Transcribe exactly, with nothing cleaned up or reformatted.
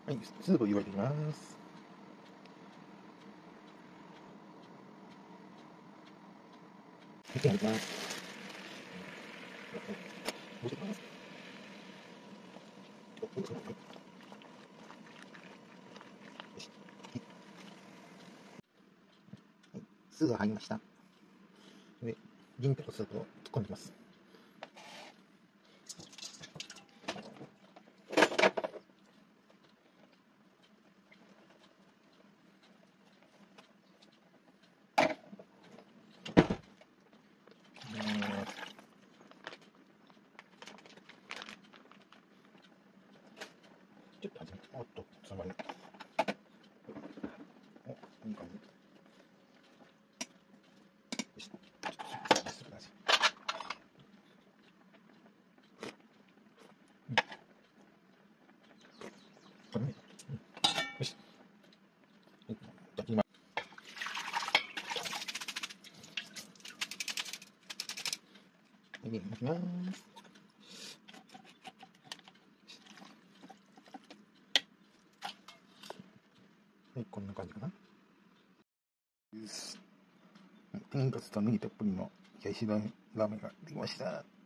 はい、スープを湯がいていきます。はい、いきます。もうちょっとます。はい、酢が入りました。で、銀ペとスープを突っ込んでいきます。ちょっと始めおっと、つまり。お、いい感じ。よし、ちょっとスープください。うん、これね。うん、よし。はい、じゃあ切ります。はい、いきます。はい、こんな感じかな。よし。天かすとネギたっぷりの冷やしラーメンができました。